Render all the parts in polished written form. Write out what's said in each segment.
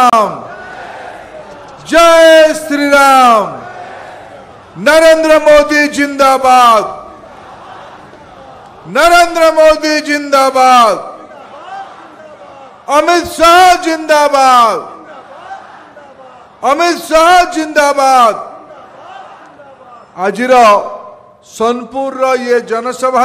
राम, जय श्री राम। नरेंद्र मोदी जिंदाबाद, नरेंद्र मोदी जिंदाबाद, अमित शाह जिंदाबाद, अमित शाह जिंदाबाद। आज सोनपुर ये जनसभा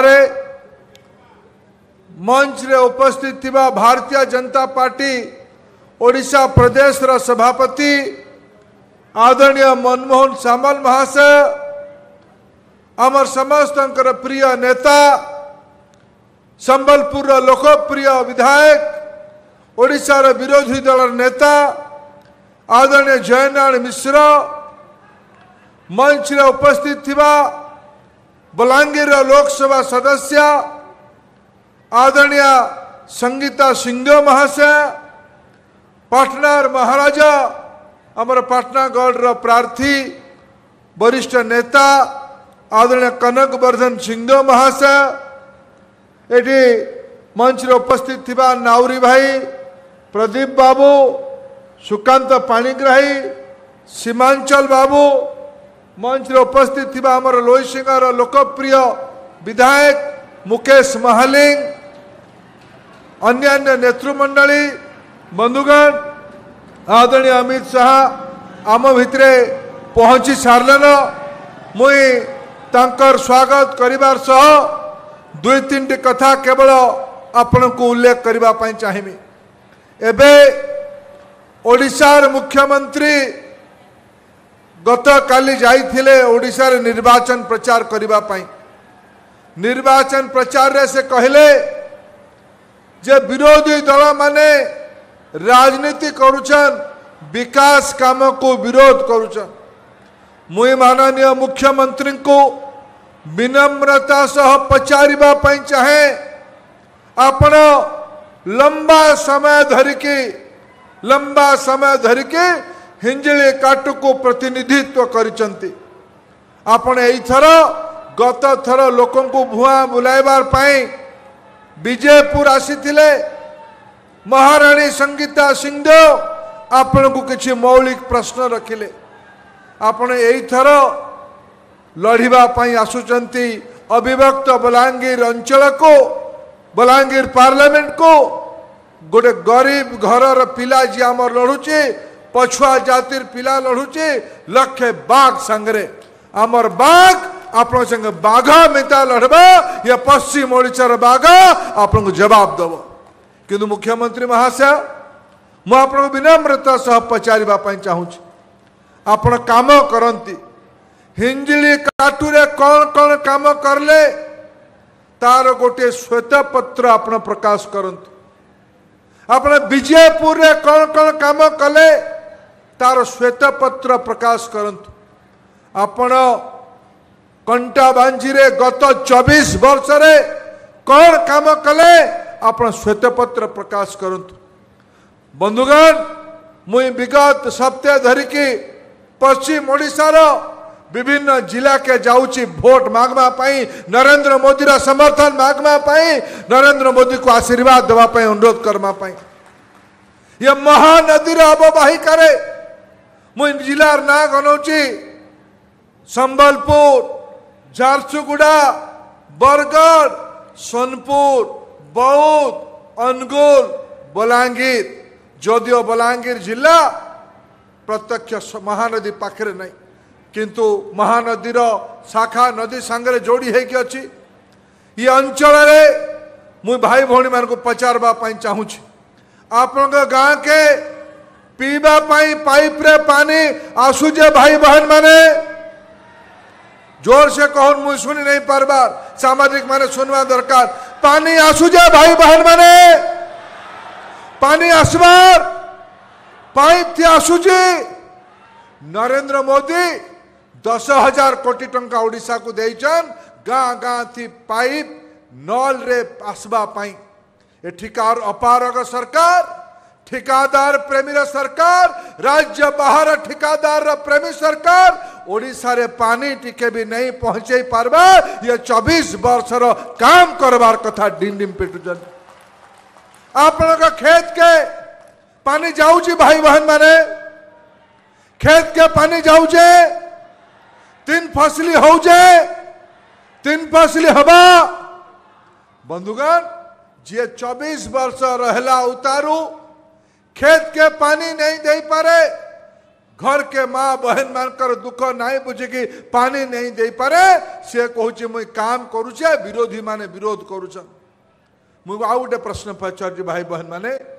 मंच रे उपस्थित थिबा भारतीय जनता पार्टी ओडिशा प्रदेश रा सभापति आदरणीय मनमोहन सामल महाशय, आमर समस्त प्रिय नेता, संबलपुर लोकप्रिय विधायक, ओडिशा रा विरोधी दल नेता आदरणीय जयनारायण मिश्र, मंच रे उपस्थित थिबा बलांगीर लोकसभा सदस्य आदरणीय संगीता सिंहदेव महाशय, पाटनार महाराजा आमर पाटनागढ़ प्रार्थी वरिष्ठ नेता आदरणीय कनक वर्धन सिंहदेव महाशय, एटी मंच रे उपस्थित थिबा नाउरी भाई, प्रदीप बाबू, सुकांत पाणिग्राही, सीमांचल बाबू, मंच रे उपस्थित थिबा आमर लोईसिंगार लोकप्रिय विधायक मुकेश महालिंग, अन्यान्य नेतृमंडली बंधुगण, आदरणीय अमित शाह आम भितरे पहुंची सारलन। मुई तांकर स्वागत करिवार सह दुई तीन कथा केवल आपण को उल्लेख करबा पई चाहिबी। एबे ओडिशार मुख्यमंत्री गत काली जाइथिले ओडिशा रे निर्वाचन प्रचार करबा पई। निर्वाचन प्रचार रे से कहले जे विरोधी दल माने राजनीति करुछन, विकास काम को विरोध करुछन। मुई माननीय मुख्यमंत्री को विनम्रता सह पचारिबा पई चाहे, आपण लंबा समय धरिके हिंजली काटू को प्रतिनिधित्व करिसंती। आपण एई थर गत थर लोकों को भुआ बुलाइबार पाई विजयपुर आसीथिले। महाराणी संगीता सिंहदेव आपण को किछि मौलिक प्रश्न रखिले। आपण एई थर लड़िबा पाई आसुचंती अविभक्त बलांगीर अंचल को, बलांगीर पार्लियामेंट को। गोटे गरीब घरर पिला जी आमर लड़ुचे, पछुआ जातिर पिला लड़ुचे लक्षे बाघ संगरे। आमर बाघ आपण संग बाघ मिता लड़बा या पश्चिम ओडिशार बाघ आपण को जवाब दब। किंतु मुख्यमंत्री महाशय, मु आपण विनम्रता सह पचारिबा पई चाहूची, आपण काम करंती हिंजली काटुरे कौन कौन काम करले तार गोटे श्वेत पत्र आपण प्रकाश करंतु। आपण विजयपुर रे कौन कौन काम कले तार श्वेत पत्र प्रकाश करंतु। आपण कंटाबांजी रे गत 24 वर्ष रे कौन काम कले आपण श्वेत पत्र प्रकाश करंतु। बंधुगण, मुई विगत सप्ताह धरिकी पश्चिम ओडिशार विभिन्न जिला के जाऊची भोट मागवा पाई, नरेंद्र मोदी रा समर्थन मागवा पाई, नरेंद्र मोदी को आशीर्वाद देवा पाई अनुरोध करमा पाई। ये महानदी रा अववाहिका रे मुई जिलार ना गनौची संबलपुर, झारसुगुड़ा, बरगढ़, सोनपुर, बौद्ध, अनुगुल, बलांगीर। जदियो बलांगीर जिला प्रत्यक्ष महानदी पाखरे नहीं, किंतु महानदीर शाखा नदी सांगरे जोड़ी है अच्छी। ये अंचल रे मुई भाई भौणी मान को पचारबा पाई चाहूची, आपण गाँ के पीबा पाई पाइप रे पानी आसुजे भाई बहन माने, जोर से कहन मुई सुनी नहीं पारबार, सामाजिक माने सुनवा दरकार। पानी आसुजे भाई बहन माने, पानी आसबार पाइप थी आसुजी। नरेंद्र मोदी 10,000 कोटी टंका ओडिशा को देइचन, गाँ गाँ थी पाइप नल रे आसबा पाई। एठिकार अपारग सरकार, ठिकादार प्रेमी सरकार, राज्य बाहर ठिकादार प्रेमी सरकार ओडिशा रे पानी टिके भी नहीं पहुंचे पारबा। ये 24 वर्षर काम करबार कथा डिम डिम पेटुजन। आपण खेत के पानी जाऊची भाई बहन माने खेत के पानी जाऊचे 3 फसली होजे 3 फसली हवा बंधुगण जे 24 वर्ष रहला उतारू खेत के पानी नहीं दे पारे घर के माँ बहन मानकर दुख नहीं बुझे कि पानी नहीं दे पारे से कहूँ मुई काम करुचे विरोधी माने विरोध करुछन। मुझे आउ गोटे प्रश्न पचार भाई बहन माने